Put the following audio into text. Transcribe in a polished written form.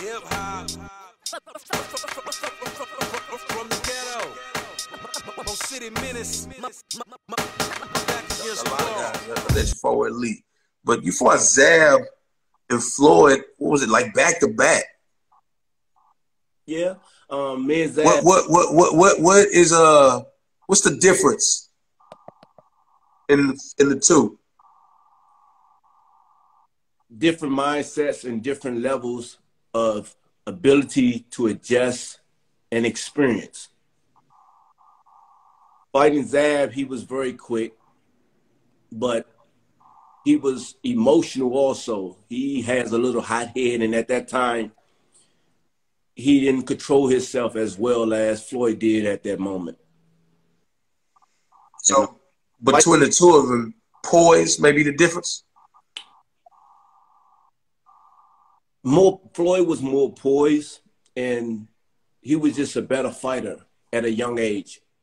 Hip hop from the ghetto. City Menace. Back against A lot of guys let you forward elite. But you fought Zab and Floyd, what was it, like back to back? Yeah. Me and Zab. What is what's the difference in the two? Different mindsets and different levels of ability to adjust and experience. Fighting Zab, he was very quick, but he was emotional also. He has a little hot head, and at that time, he didn't control himself as well as Floyd did at that moment. So between the two of them, poise may be the difference? Floyd was more poised, and he was just a better fighter at a young age.